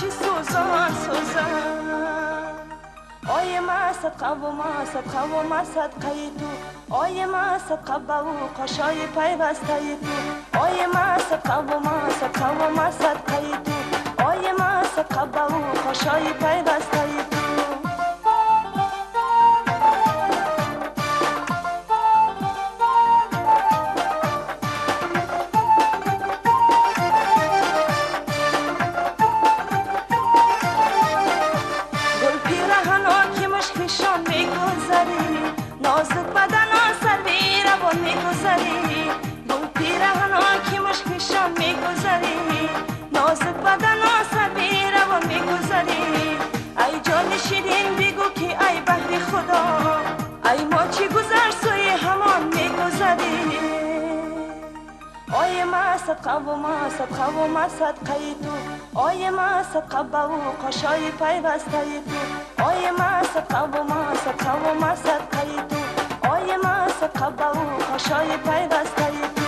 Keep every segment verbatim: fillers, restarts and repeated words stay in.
چی سوزان سوزان آی ما صدقه و ما صدقه و ما صدقه تو آی ما صدقه به او قشای پیوسته تو آی ما صدقه و ما صدقه و ما صدقه تو آی ما صدقه به او قشای پیوسته تو نازک بدن آسر بی روان میگذری گل پیرهنان که مشکشان میگذری نازک بدن آسر بی روان میگذری ای جان شیرین بگو که ای بحر خدا ای ما چی گذر سوی همان میگذری آی ما صدقه و ما صدقه و ما صدقه تو آی ما صدقه به او قشای پیوسته تو آی ما صدقه و ما صدقه و ما صدقه تو آی ما صدقه به او قشای پیوسته تو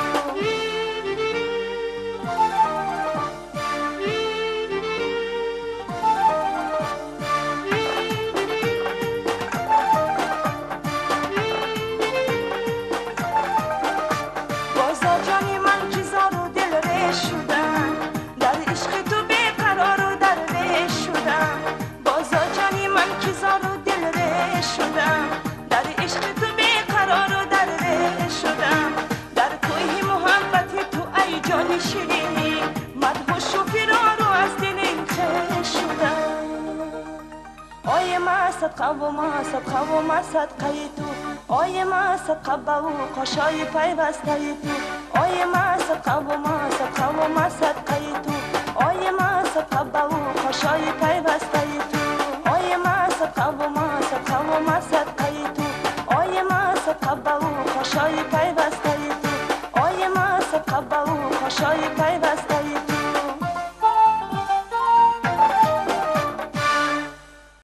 بازا جانی من که زار و دل ریش شدم در عشق تو بیقرار و در ریش شدم بازا جانی من که زار و دل ریش شدم در عشق تو بیقرار و در ریش شدم در کوی محبت تو ای جان شیرین مدهوش و فرار و از دل خیش شدم آی ما صدقه و ما صدقه و ما صدقه تو آی ما صدقه به او قشای پیوسته تو آی ما صدقه و ما صدقه و ما صدقه تو آی ما صدقه به او